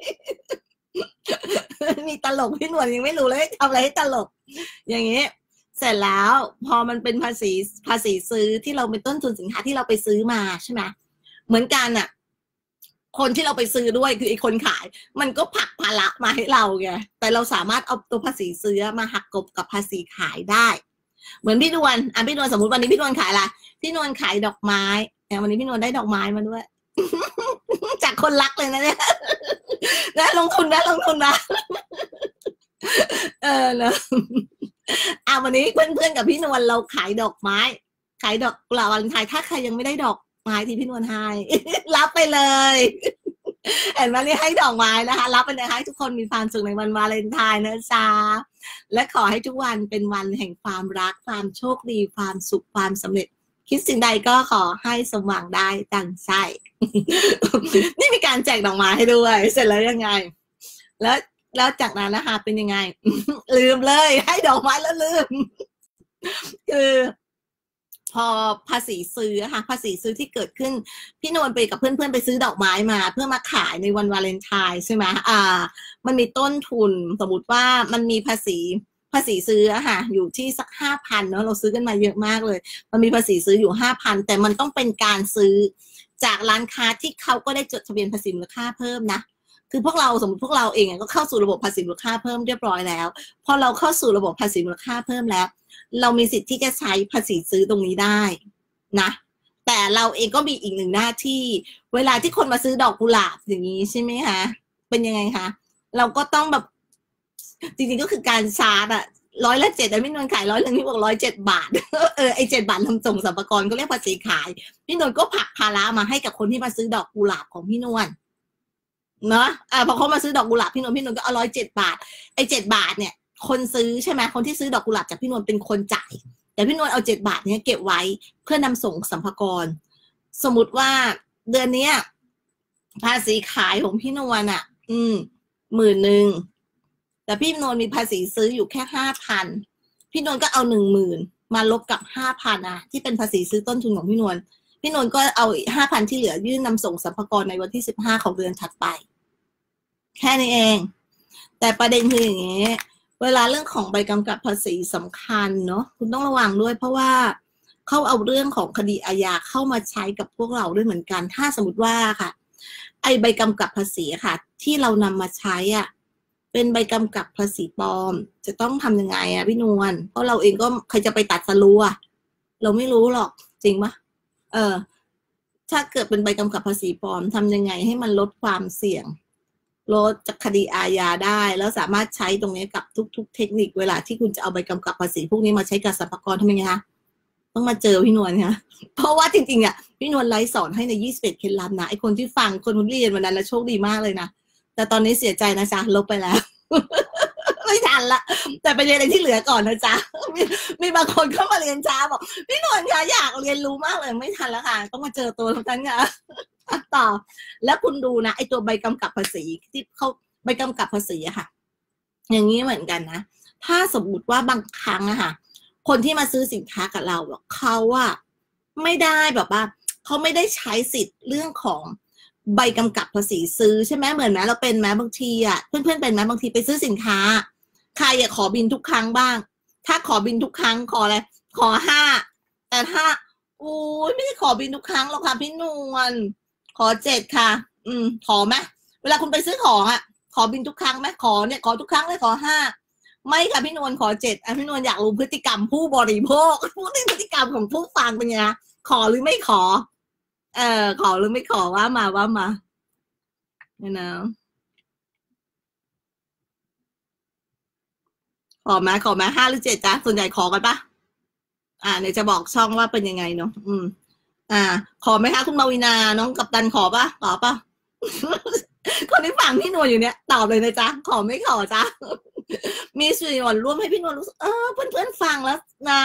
มีตลกพี่นวลยังไม่รู้เลยทำอะไรให้ตลกอย่างนี้เสร็จแล้วพอมันเป็นภาษีภาษีซื้อที่เราเป็นต้นทุนสินค้าที่เราไปซื้อมาใช่ไหมเหมือนกันอะคนที่เราไปซื้อด้วยคือไอ้คนขายมันก็ผลักภาระมาให้เราไงแต่เราสามารถเอาตัวภาษีซื้อมาหักกลบกับภาษีขายได้เหมือนพี่นวลอ่ะพี่นวลสมมติวันนี้พี่นวลขายอะไรพี่นวลขายดอกไม้วันนี้พี่นวลได้ดอกไม้มาด้วย จากคนรักเลยนะเนี่ยนะลงทุนนะลงทุนนะเออนะอ่ะวันนี้เพื่อนๆกับพี่นวลเราขายดอกไม้ขายดอกกุหลาบวาเลนไทน์ถ้าใครยังไม่ได้ดอกไม้ที่พี่นวลให้รับไปเลยเห็นไหมนี่ให้ดอกไม้นะคะรับไปเลยให้ทุกคนมีความสุขในวันวาเลนไทน์นะจ๊ะและขอให้ทุกวันเป็นวันแห่งความรักความโชคดีความสุขความสำเร็จคิดสิ่งใดก็ขอให้สมหวังได้ดังใจนี่มีการแจกดอกไม้ให้ด้วยเสร็จแล้วยังไงแล้วแล้วจากนั้นนะคะเป็นยังไงลืมเลยให้ดอกไม้แล้วลืมคือพอภาษีซื้อค่ะภาษีซื้อที่เกิดขึ้นพี่นวลไปกับเพื่อนๆไปซื้อดอกไม้มาเพื่อมาขายในวันวาเลนไทน์ใช่ไหมอ่ามันมีต้นทุนสมมติว่ามันมีภาษีภาษีซื้อค่ะอยู่ที่สักห้าพันเนาะเราซื้อกันมาเยอะมากเลยมันมีภาษีซื้ออยู่ห้าพันแต่มันต้องเป็นการซื้อจากร้านค้าที่เขาก็ได้จดทะเบียนภาษีมูลค่าเพิ่มนะคือพวกเราสมมติพวกเราเองก็เข้าสู่ระบบภาษีมูลค่าเพิ่มเรียบร้อยแล้วพอเราเข้าสู่ระบบภาษีมูลค่าเพิ่มแล้วเรามีสิทธิ์ที่จะใช้ภาษีซื้อตรงนี้ได้นะแต่เราเองก็มีอีกหนึ่งหน้าที่เวลาที่คนมาซื้อดอกกุหลาบอย่างนี้ใช่ไหมคะเป็นยังไงคะเราก็ต้องแบบจริงๆก็คือการชาร์จอะร้อยละเจ็ดแต่พี่นวลขายร้อยหนึ่งพี่บอกร้อยเจ็ดบาทเออไอเจ็ดบาททำส่งสรรพากรก็เรียกภาษีขายพี่นวลก็ผลักภาระมาให้กับคนที่มาซื้อดอกกุหลาบของพี่นวลเนาะอ่าพอเขามาซื้อดอกกุหลาบพี่นวลพี่นวลก็เอาร้อยเจ็ดบาทไอเจ็ดบาทเนี่ยคนซื้อใช่ไหมคนที่ซื้อดอกกุหลาบจากพี่นวลเป็นคนจ่ายแต่พี่นวลเอาเจ็ดบาทเนี้ยเก็บไว้เพื่อนำส่งสรรพากรสมมติว่าเดือนนี้ภาษีขายของพี่นวลอ่ะอืมหมื่นหนึ่งแต่พี่นวลมีภาษีซื้ออยู่แค่ห้าพันพี่นวลก็เอาหนึ่งหมื่นมาลบกับห้าพันอ่ะที่เป็นภาษีซื้อต้นทุนของพี่นวลพี่นวลก็เอาห้าพันที่เหลือยื่นนำส่งสรรพากรในวันที่สิบห้าของเดือนถัดไปแค่นี้เองแต่ประเด็นคืออย่างนี้เวลาเรื่องของใบกำกับภาษีสำคัญเนาะคุณต้องระวังด้วยเพราะว่าเขาเอาเรื่องของคดีอาญาเข้ามาใช้กับพวกเราด้วยเหมือนกันถ้าสมมติว่าค่ะไอใบกำกับภาษีค่ะที่เรานำมาใช้อ่ะเป็นใบกำกับภาษีปลอมจะต้องทำยังไงอ่ะพี่นวลเพราะเราเองก็ใครจะไปตัดสรู้อ่ะเราไม่รู้หรอกจริงปะเออถ้าเกิดเป็นใบกำกับภาษีปลอมทำยังไงให้มันลดความเสี่ยงลดจากคดีอาญาได้แล้วสามารถใช้ตรงนี้กับทุกๆเทคนิคเวลาที่คุณจะเอาใบกำกับภาษีพวกนี้มาใช้กับสรรพากรทำยังไงคะต้องมาเจอพี่นวลค่ะเพราะว่าจริงๆอ่ะพี่นวลไลฟ์สอนให้ในยี่สิบเอ็ดเคล็ดลับนะไอคนที่ฟังคนที่เรียนวันนั้นนะโชคดีมากเลยนะแต่ตอนนี้เสียใจนะจ๊ะลบไปแล้ว ไม่ทันละแต่ไปเรียนอะไรที่เหลือก่อนนะจ๊ะมีมีบางคนเข้ามาเรียนช้าบอกพี่นวลคะอยากเรียนรู้มากเลยไม่ทันแล้วค่ะต้องมาเจอตัวทั้งนั้นค่ะต่อแล้วคุณดูนะไอตัวใบกำกับภาษีที่เขาใบกำกับภาษีอะค่ะอย่างนี้เหมือนกันนะถ้าสมมติว่าบางครั้งอะค่ะคนที่มาซื้อสินค้ากับเราเขาอะไม่ได้แบบว่าเขาไม่ได้ใช้สิทธิ์เรื่องของใบกำกับภาษีซื้อใช่ไหมเหมือนไหมเราเป็นไหมบางทีอ่ะเพื่อนๆเป็นไหมบางทีไปซื้อสินค้าใครอยากขอบินทุกครั้งบ้างถ้าขอบินทุกครั้งขออะไรขอห้าแต่ถ้าอู้ยไม่ได้ขอบินทุกครั้งหรอกค่ะพี่นวลขอเจ็ดค่ะอืมขอไหมเวลาคุณไปซื้อของอ่ะขอบินทุกครั้งไหมขอเนี่ยขอทุกครั้งเลยขอห้าไม่ค่ะพี่นวลขอเจ็ดอ่ะพี่นวลอยากรู้พฤติกรรมผู้บริโภคผู้ที่พฤติกรรมของผู้ฟังเป็นไงขอหรือไม่ขอเออขอหรือไม่ขอว่ามาว่ามาเนี่ยนะขอไหมขอไหมห้าหรือเจ็ดจ้ะส่วนใหญ่ขอกันปะอ่าเนี่ยจะบอกช่องว่าเป็นยังไงเนาะอืมอ่าขอไหมคะคุณมาวินาน้องกัปตันขอปะขอปะคนที่ฟังพี่นวลอยู่เนี่ยตอบเลยนะจ๊ะขอไม่ขอจ้ะมีส่วนร่วมให้พี่นวลรู้สึกเออเพื่อนๆฟังแล้วนะ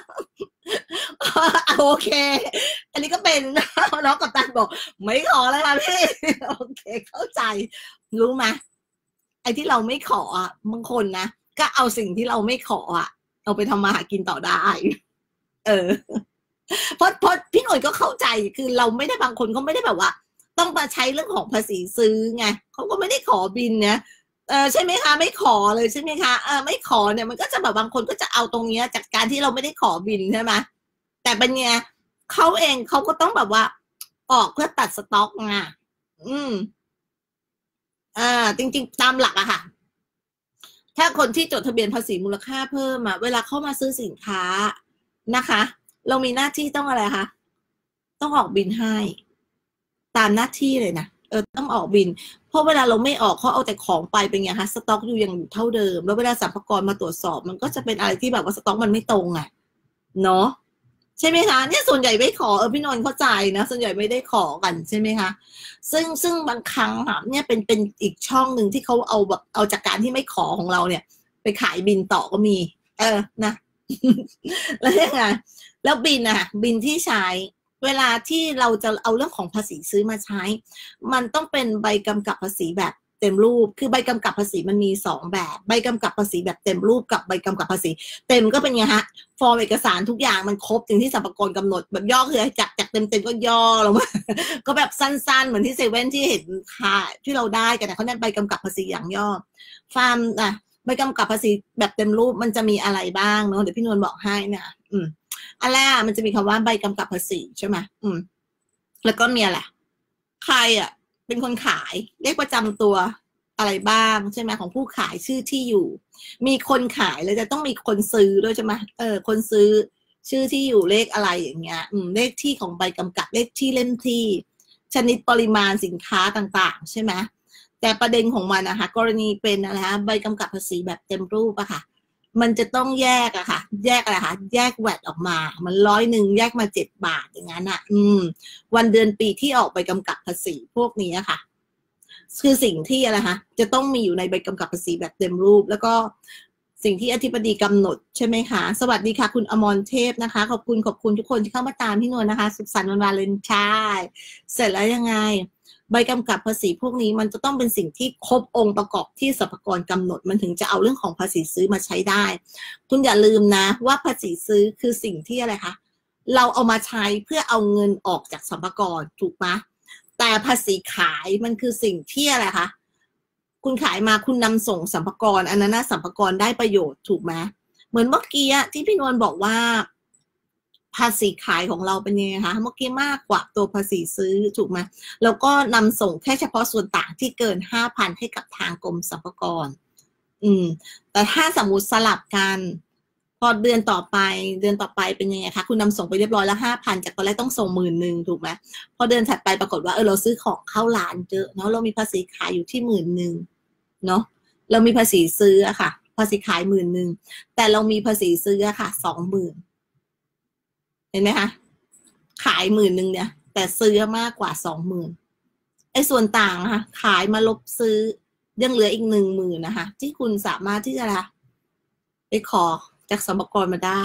โอเคอันนี้ก็เป็นน้องกัปตันบอกไม่ขอแล้วค่ะพี่โอเคเข้าใจรู้ไหมไอ้ที่เราไม่ขออ่ะบางคนนะก็เอาสิ่งที่เราไม่ขออ่ะเอาไปทำมาหากินต่อได้เออเพราะเพราะพี่หน่วยก็เข้าใจคือเราไม่ได้บางคนก็ไม่ได้แบบว่าต้องมาใช้เรื่องของภาษีซื้อไงเขาก็ไม่ได้ขอบินเนี่ยเออใช่ไหมคะไม่ขอเลยใช่ไหมคะเออไม่ขอเนี่ยมันก็จะแบบบางคนก็จะเอาตรงเนี้ยจากการที่เราไม่ได้ขอบินใช่ไหมแต่เป็นไงเขาเองเขาก็ต้องแบบว่าออกเพื่อตัดสต็อกไงอืมอ่าจริงๆตามหลักอะค่ะถ้าคนที่จดทะเบียนภาษีมูลค่าเพิ่มอะเวลาเข้ามาซื้อสินค้านะคะเรามีหน้าที่ต้องอะไรคะต้องออกบินให้ตามหน้าที่เลยนะเออต้องออกบินเพราะเวลาเราไม่ออกเขาเอาแต่ของไปเป็นไงคะสต็อกอยู่ยังอยู่เท่าเดิมแล้วเวลาสรรพากรมาตรวจสอบมันก็จะเป็นอะไรที่แบบว่าสต็อกมันไม่ตรงอ่ะเนาะใช่ไหมคะเนี่ยส่วนใหญ่ไม่ขอเออพี่นนท์เข้าใจนะส่วนใหญ่ไม่ได้ขอกันใช่ไหมคะซึ่งซึ่งบางครั้งค่ะเนี่ยเป็นเป็นอีกช่องหนึ่งที่เขาเอาแบบเอาจากการที่ไม่ขอของเราเนี่ยไปขายบินต่อก็มี เออนะแล้วยังไงแล้วบินอะบินที่ใช้เวลาที่เราจะเอาเรื่องของภาษีซื้อมาใช้มันต้องเป็นใบกำกับภาษีแบบเต็มรูปคือใบกำกับภาษีมันมีสองแบบใบกำกับภาษีแบบเต็มรูปกับใบกำกับภาษีเต็มก็เป็นไงฮะฟอร์มเอกสารทุกอย่างมันครบถึงที่สรรพากรกำหนดแบบย่อคือจากจากเต็มเต็มก็ย่อลงมาก็แบบสั้นๆเหมือนที่เซเว่นที่เห็นค่ะที่เราได้กันนะเขาเรียกใบกำกับภาษีอย่างย่อฟาร์มอ่ะใบกำกับภาษีแบบเต็มรูปมันจะมีอะไรบ้างเนาะเดี๋ยวพี่นวลบอกให้นะอืมอันแรกมันจะมีคำว่าใบกำกับภาษีใช่ไหมอืมแล้วก็มีอะไรใครอ่ะเป็นคนขายเลขประจำตัวอะไรบ้างใช่ไหมของผู้ขายชื่อที่อยู่มีคนขายแล้วจะต้องมีคนซื้อด้วยใช่ไหมเออคนซื้อชื่อที่อยู่เลขอะไรอย่างเงี้ยอืมเลขที่ของใบกำกับเลขที่เล่มที่ชนิดปริมาณสินค้าต่างๆใช่ไหมแต่ประเด็นของมันนะคะกรณีเป็นอะไรคะใบกำกับภาษีแบบเต็มรูปอะค่ะมันจะต้องแยกอะค่ะแยกอะไรคะแยกแวดออกมามันร้อยหนึ่งแยกมาเจ็ดบาทอย่างนั้นอะอืมวันเดือนปีที่ออกใบกำกับภาษีพวกนี้ค่ะคือสิ่งที่อะไรคะจะต้องมีอยู่ในใบกำกับภาษีแบบเต็มรูปแล้วก็สิ่งที่อธิบดีกำหนดใช่ไหมคะสวัสดีค่ะคุณอมรเทพนะคะขอบคุณขอบคุณทุกคนที่เข้ามาตามพี่นวลนะคะสุขสันต์วันวาเลนไทน์เสร็จแล้วยังไงใบกำกับภาษีพวกนี้มันจะต้องเป็นสิ่งที่ครบองค์ประกอบที่สรรพากรกำหนดมันถึงจะเอาเรื่องของภาษีซื้อมาใช้ได้คุณอย่าลืมนะว่าภาษีซื้อคือสิ่งที่อะไรคะเราเอามาใช้เพื่อเอาเงินออกจากสรรพากรถูกไหมแต่ภาษีขายมันคือสิ่งที่อะไรคะคุณขายมาคุณนำส่งสรรพากรอันนั้นนะสรรพากรได้ประโยชน์ถูกไหมเหมือนเมื่อกี้ที่พี่นวลบอกว่าภาษีขายของเราเป็นยังไงคะเมื่อกี้มากกว่าตัวภาษีซื้อถูกไหมแล้วก็นำส่งแค่เฉพาะส่วนต่างที่เกินห้าพันให้กับทางกรมสรรพากรอืมแต่ถ้าสมมติสลับกันพอเดือนต่อไปเดือนต่อไปเป็นยังไงคะคุณนำส่งไปเรียบร้อยแล้วห้าพันจากตอนแรกต้องส่งหมื่นหนึ่งถูกไหมพอเดือนถัดไปปรากฏว่าเออเราซื้อของเข้าร้านเยอะเนาะเรามีภาษีขายอยู่ที่หมื่นหนึ่งเนาะเรามีภาษีซื้ออะค่ะภาษีขายหมื่นหนึ่งแต่เรามีภาษีซื้ออะค่ะสองหมื่นเห็นไหมคะขายหมื่นหนึ่งเนี่ยแต่ซื้อมากกว่าสองหมื่นไอ้ส่วนต่างนะคะขายมาลบซื้อยังเหลืออีกหนึ่งหมื่นนะคะที่คุณสามารถที่จะไปขอจากสรรพากรมาได้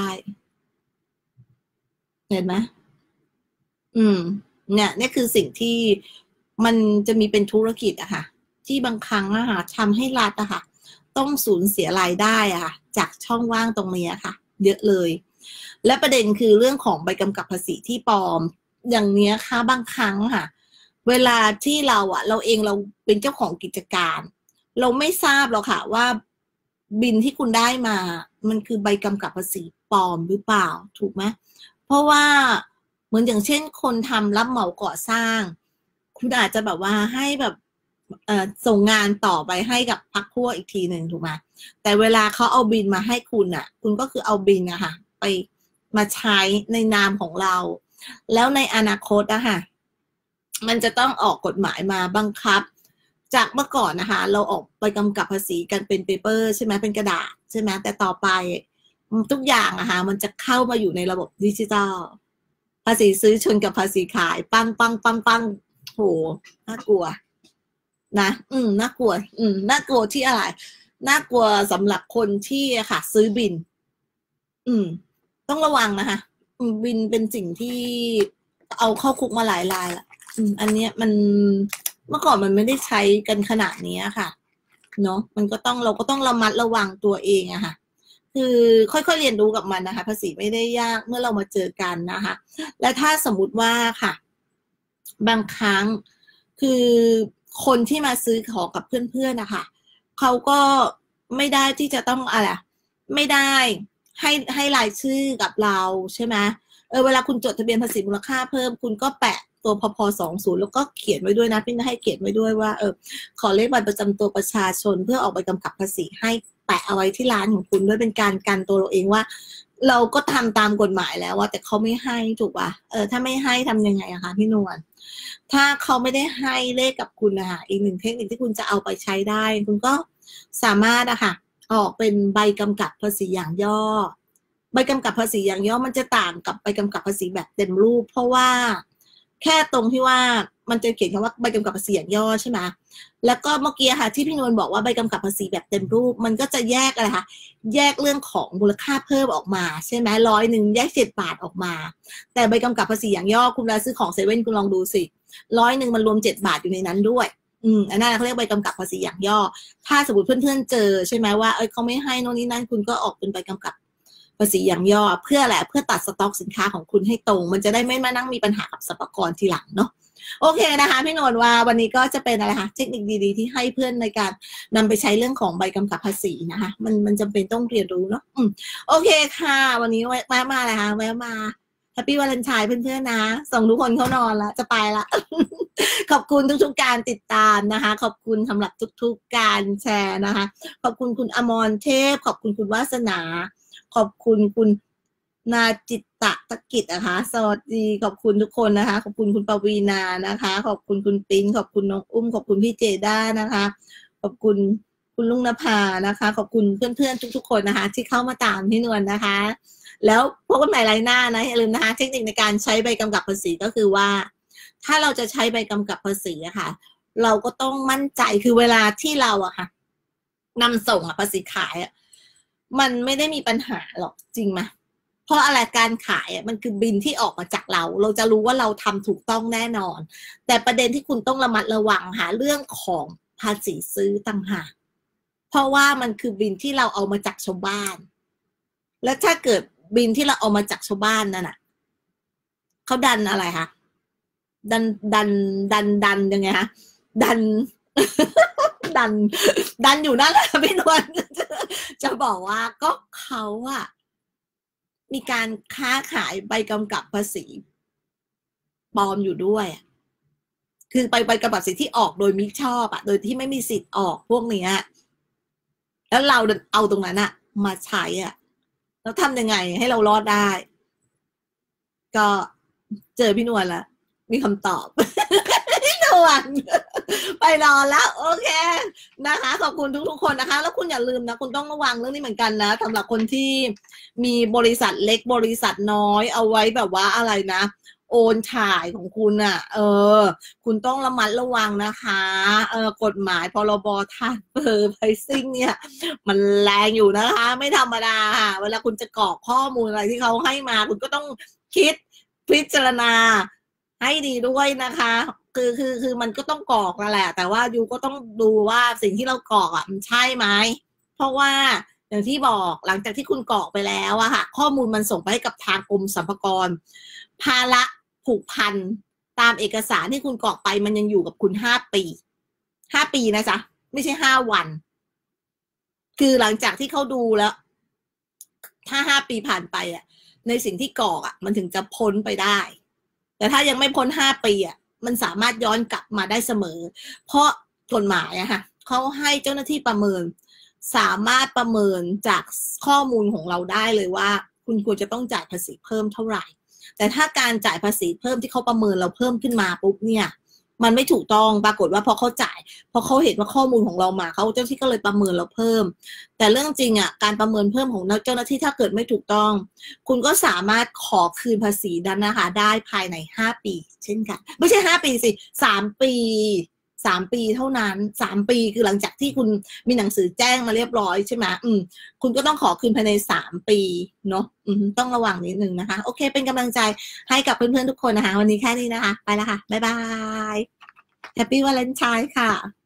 เห็นไหมอืมเนี่ยนี่คือสิ่งที่มันจะมีเป็นธุรกิจอะค่ะที่บางครั้งอะค่ะทำให้รัฐอะค่ะต้องสูญเสียรายได้อะค่ะจากช่องว่างตรงนี้ค่ะเยอะเลยและประเด็นคือเรื่องของใบกำกับภาษีที่ปลอมอย่างเนี้ยค่ะบางครั้งค่ะเวลาที่เราอะเราเองเราเป็นเจ้าของกิจการเราไม่ทราบหรอกค่ะว่าบินที่คุณได้มามันคือใบกำกับภาษีปลอมหรือเปล่าถูกไหมเพราะว่าเหมือนอย่างเช่นคนทำรับเหมาก่อสร้างคุณอาจจะแบบว่าให้แบบเอ่อส่งงานต่อไปให้กับพรรคพวกอีกทีหนึ่งถูกไหมแต่เวลาเขาเอาบินมาให้คุณอ่ะคุณก็คือเอาบินอะค่ะไปมาใช้ในนามของเราแล้วในอนาคตอะค่ะมันจะต้องออกกฎหมายมาบังคับจากเมื่อก่อนนะคะเราออกไปกำกับภาษีกันเป็นเปเปอร์ใช่ไหมเป็นกระดาษใช่ไหมแต่ต่อไปทุกอย่างอะค่ะมันจะเข้ามาอยู่ในระบบดิจิทัลภาษีซื้อชนกับภาษีขายปังปังปังปังโหน่ากลัวนะอืมน่ากลัวอืมน่ากลัวที่อะไรน่ากลัวสำหรับคนที่ค่ะซื้อบินอืมต้องระวังนะคะบินเป็นสิ่งที่เอาเข้าคุกมาหลายรายละอืมอันเนี้ยมันเมื่อก่อนมันไม่ได้ใช้กันขนาดนี้ค่ะเนาะมันก็ต้องเราก็ต้องระมัดระวังตัวเองอะค่ะคือค่อยๆเรียนรู้กับมันนะคะภาษีไม่ได้ยากเมื่อเรามาเจอกันนะคะและถ้าสมมุติว่าค่ะบางครั้งคือคนที่มาซื้อของกับเพื่อนๆนะคะเขาก็ไม่ได้ที่จะต้องอะไรไม่ได้ให้ให้รายชื่อกับเราใช่ไหมเออเวลาคุณจดทะเบียนภาษีมูลค่าเพิ่มคุณก็แปะตัวพพสองศูนย์แล้วก็เขียนไว้ด้วยนะพี่ให้เขียนไว้ด้วยว่าเออขอเลขบัตรประจำตัวประชาชนเพื่อออกใบกำกับภาษีให้แปะเอาไว้ที่ร้านของคุณด้วยเป็นการกันตัวเราเองว่าเราก็ทำตามกฎหมายแล้วว่าแต่เขาไม่ให้ถูกป่ะเออถ้าไม่ให้ทำยังไงอะคะพี่นวลถ้าเขาไม่ได้ให้เลขกับคุณนะคะอีกหนึ่งเทคนิคที่คุณจะเอาไปใช้ได้คุณก็สามารถอะค่ะออกเป็นใบกำกับภาษีอย่างย่อใบกำกับภาษีอย่างย่อมันจะต่างกับใบกำกับภาษีแบบเต็มรูปเพราะว่าแค่ตรงที่ว่ามันจะเขียนคำว่าใบกำกับภาษีอย่างย่อใช่ไหมแล้วก็เมื่อกี้ค่ะที่พี่นวลบอกว่าใบกำกับภาษีแบบเต็มรูปมันก็จะแยกอะไรคะแยกเรื่องของมูลค่าเพิ่มออกมาใช่ไหมร้อยหนึ่งแยกเจ็ดบาทออกมาแต่ใบกำกับภาษีอย่างย่อคุณเวลาซื้อของเซเว่นคุณลองดูสิร้อยหนึ่งมันรวมเจ็ดบาทอยู่ในนั้นด้วยอืมอันนั้นเขาเรียกใบกำกับภาษีอย่างย่อถ้าสมมติเพื่อนๆเจอใช่ไหมว่าเอ้ยเขาไม่ให้โน่นนี่นั่นคุณก็ออกเป็นใบกำกับภาษีอย่างย่อเพื่ออะไรเพื่อตัดสต็อกสินค้าของคุณให้ตรงมันจะได้ไม่มานั่งมีปัญหากับสรรพากรทีหลังเนาะโอเคนะคะพี่นนท์ว่าวันนี้ก็จะเป็นอะไรคะเทคนิคดีๆที่ให้เพื่อนในการนำไปใช้เรื่องของใบกำกับภาษีนะคะมันมันจำเป็นต้องเรียนรู้เนาะอืมโอเคค่ะวันนี้แวะมาเลยค่ะแวะมาแฮปปี้วาเลนไทน์เพื่อนๆนะส่งทุกคนเข้านอนแล้วจะไปละ ขอบคุณทุกๆการติดตามนะคะขอบคุณสำหรับทุกๆการแชร์นะคะขอบคุณคุณอมรเทพขอบคุณคุณวาสนาขอบคุณคุณนาจิตตะตะกิจนะคะสวัสดีขอบคุณทุกคนนะคะขอบคุณคุณปวีนานะคะขอบคุณคุณปิ๊งขอบคุณน้องอุ้มขอบคุณพี่เจด้านะคะขอบคุณคุณลุงนภานะคะขอบคุณเพื่อนๆทุกๆคนนะคะที่เข้ามาตามพี่นวลนะคะแล้วพบกันใหม่ไลน์หน้านะอย่าลืมนะคะเทคนิคในการใช้ใบกำกับภาษีก็คือว่าถ้าเราจะใช้ใบกำกับภาษีอะค่ะเราก็ต้องมั่นใจคือเวลาที่เราอะค่ะนำส่งอะภาษีขายอะมันไม่ได้มีปัญหาหรอกจริงไหมเพราะอะไรการขายอ่ะมันคือบินที่ออกมาจากเราเราจะรู้ว่าเราทำถูกต้องแน่นอนแต่ประเด็นที่คุณต้องระมัดระวังหาเรื่องของภาษีซื้อต่างหากเพราะว่ามันคือบินที่เราเอามาจากชาวบ้านและถ้าเกิดบินที่เราเอามาจากชาวบ้านนั่นน่ะเขาดันอะไรคะดันดันดันดันยังไงคะดัน ดันดันอยู่นั่นแหละพี่นวลจะบอกว่าก็เขาอะมีการค้าขายใบกำกับภาษีปลอมอยู่ด้วยคือไปใบกำกับภาษีที่ออกโดยมิชอบอะโดยที่ไม่มีสิทธิ์ออกพวกนี้แล้วเราเอาตรงนั้นอะมาใช้อะแล้วทำยังไงให้เรารอดได้ก็เจอพี่นวลละมีคำตอบพี่นวลไปนอนแล้วโอเคนะคะขอบคุณทุกๆคนนะคะแล้วคุณอย่าลืมนะคุณต้องระวังเรื่องนี้เหมือนกันนะสำหรับคนที่มีบริษัทเล็กบริษัทน้อยเอาไว้แบบว่าอะไรนะโอนถ่ายของคุณอ่ะเออคุณต้องระมัดระวังนะคะเออกฎหมายพรบทรานสเฟอร์ไพรซิ่งเนี่ยมันแรงอยู่นะคะไม่ธรรมดาค่ะเวลาคุณจะกรอกข้อมูลอะไรที่เขาให้มาคุณก็ต้องคิดพิจารณาให้ดีด้วยนะคะคือคือคือมันก็ต้องกรอกนั่นแหละแต่ว่ายูก็ต้องดูว่าสิ่งที่เรากรอกอ่ะมันใช่ไหมเพราะว่าอย่างที่บอกหลังจากที่คุณกรอกไปแล้วอะค่ะข้อมูลมันส่งไปให้กับทางกรมสรรพากรภาระผูกพันตามเอกสารที่คุณกรอกไปมันยังอยู่กับคุณห้าปีห้าปีนะจ๊ะไม่ใช่ห้าวันคือหลังจากที่เขาดูแล้วถ้าห้าปีผ่านไปอะในสิ่งที่กรอกอะมันถึงจะพ้นไปได้แต่ถ้ายังไม่พ้นห้าปีอ่ะมันสามารถย้อนกลับมาได้เสมอเพราะกฎหมายอะค่ะเขาให้เจ้าหน้าที่ประเมินสามารถประเมินจากข้อมูลของเราได้เลยว่าคุณควรจะต้องจ่ายภาษีเพิ่มเท่าไหร่แต่ถ้าการจ่ายภาษีเพิ่มที่เขาประเมินเราเพิ่มขึ้นมาปุ๊บเนี่ยมันไม่ถูกต้องปรากฏว่าพอเขาจ่ายพอเขาเห็นว่าข้อมูลของเรามาเขาเจ้าหน้าที่ก็เลยประเมินเราเพิ่มแต่เรื่องจริงอ่ะการประเมินเพิ่มของเจ้าหน้าที่ถ้าเกิดไม่ถูกต้องคุณก็สามารถขอคืนภาษีนั้นนะคะได้ภายในห้าปีเช่นกันไม่ใช่ห้าปีสิสามปีสามปีเท่านั้นสามปีคือหลังจากที่คุณมีหนังสือแจ้งมาเรียบร้อยใช่ไหมอืมคุณก็ต้องขอคืนภายในสามปีเนาะอืมต้องระวังนิดนึงนะคะโอเคเป็นกำลังใจให้กับเพื่อนๆทุกคนนะคะวันนี้แค่นี้นะคะไปแล้วค่ะบ๊ายบายแฮปปี้วาเลนไทน์ค่ะ